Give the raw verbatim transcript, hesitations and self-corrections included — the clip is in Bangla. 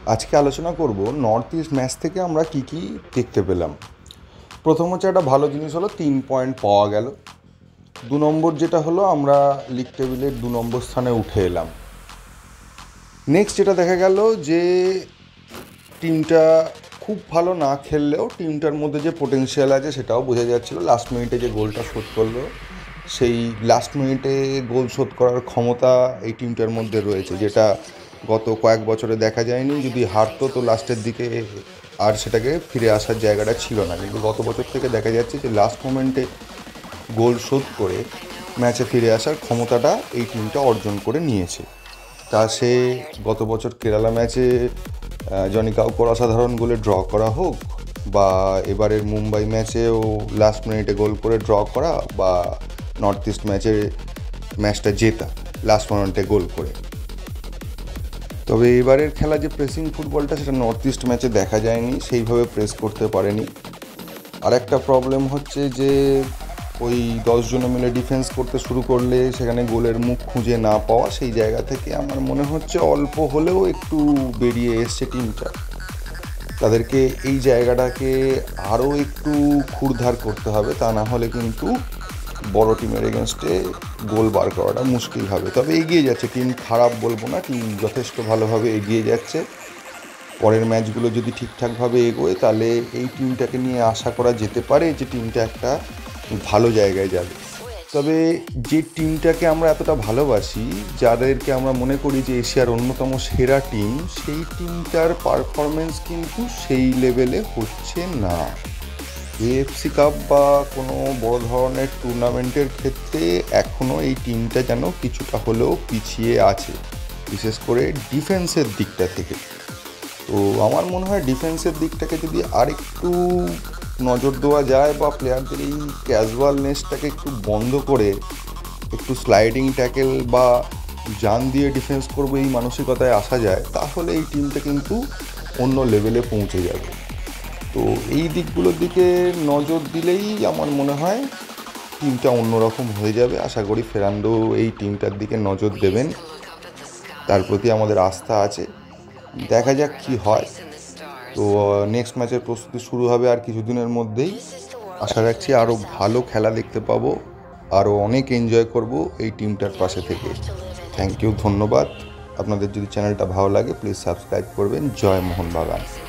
আজকে আলোচনা করব নর্থ ইস্ট ম্যাচ থেকে আমরা কি কি দেখতে পেলাম। প্রথম হচ্ছে একটা ভালো জিনিস হলো তিন পয়েন্ট পাওয়া গেল। দু নম্বর যেটা হলো আমরা লিগ টেবিলের দু নম্বর স্থানে উঠে এলাম। নেক্সট যেটা দেখা গেল যে টিমটা খুব ভালো না খেললেও টিমটার মধ্যে যে পোটেনশিয়াল আছে সেটাও বোঝা যাচ্ছিলো। লাস্ট মিনিটে যে গোলটা শোধ করলো, সেই লাস্ট মিনিটে গোল শোধ করার ক্ষমতা এই টিমটার মধ্যে রয়েছে, যেটা গত কয়েক বছরে দেখা যায়নি। যদি হারতো তো লাস্টের দিকে আর সেটাকে ফিরে আসার জায়গাটা ছিল না, কিন্তু গত বছর থেকে দেখা যাচ্ছে যে লাস্ট মোমেন্টে গোল শোধ করে ম্যাচে ফিরে আসার ক্ষমতাটা এই টিমটা অর্জন করে নিয়েছে। তা সে গত বছর কেরালা ম্যাচে জনি কাউকর অসাধারণ গোলে ড্র করা হোক, বা এবারের মুম্বাই ম্যাচেও লাস্ট মিনিটে গোল করে ড্র করা, বা নর্থ ইস্ট ম্যাচে ম্যাচটা জেতা লাস্ট মোমেন্টে গোল করে। তবে এবারের খেলা যে প্রেসিং ফুটবলটা, সেটা নর্থ ইস্ট ম্যাচে দেখা যায়নি, সেইভাবে প্রেস করতে পারেনি। আর একটা প্রবলেম হচ্ছে যে ওই দশজনে মিলে ডিফেন্স করতে শুরু করলে সেখানে গোলের মুখ খুঁজে না পাওয়া, সেই জায়গা থেকে আমার মনে হচ্ছে অল্প হলেও একটু বেরিয়ে এসছে টিমটা। তাদেরকে এই জায়গাটাকে আরও একটু ক্ষুরধার করতে হবে, তা না হলে কিন্তু বড় টিমের এগেনস্টে গোল বার করাটা মুশকিল হবে। তবে এগিয়ে যাচ্ছে টিম, খারাপ বলবো না, টিম যথেষ্ট ভালোভাবে এগিয়ে যাচ্ছে। পরের ম্যাচগুলো যদি ঠিকঠাকভাবে এগোয় তাহলে এই টিমটাকে নিয়ে আশা করা যেতে পারে যে টিমটা একটা ভালো জায়গায় যাবে। তবে যে টিমটাকে আমরা এতটা ভালোবাসি, যাদেরকে আমরা মনে করি যে এশিয়ার অন্যতম সেরা টিম, সেই টিমটার পারফরমেন্স কিন্তু সেই লেভেলে হচ্ছে না। এএফসি কাপ বা কোনো বড় ধরনের টুর্নামেন্টের ক্ষেত্রে এখনও এই টিমটা যেন কিছুটা হলেও পিছিয়ে আছে, বিশেষ করে ডিফেন্সের দিকটা থেকে। তো আমার মনে হয় ডিফেন্সের দিকটাকে যদি আরেকটু নজর দেওয়া যায়, বা প্লেয়ারদের এই ক্যাজুয়ালনেসটাকে একটু বন্ধ করে একটু স্লাইডিং ট্যাকেল বা জান দিয়ে ডিফেন্স করবো এই মানসিকতায় আসা যায়, তাহলে এই টিমটা কিন্তু অন্য লেভেলে পৌঁছে যাবে। তো এই দিকগুলোর দিকে নজর দিলেই আমার মনে হয় টিমটা অন্যরকম হয়ে যাবে। আশা করি ফেরান্ডো এই টিমটার দিকে নজর দেবেন, তার প্রতি আমাদের আস্থা আছে। দেখা যাক কি হয়। তো নেক্সট ম্যাচের প্রস্তুতি শুরু হবে আর কিছুদিনের মধ্যেই। আশা রাখছি আরও ভালো খেলা দেখতে পাবো, আরও অনেক এনজয় করব এই টিমটার পাশে থেকে। থ্যাংক ইউ, ধন্যবাদ। আপনাদের যদি চ্যানেলটা ভালো লাগে প্লিজ সাবস্ক্রাইব করবেন। জয় মোহনবাগান।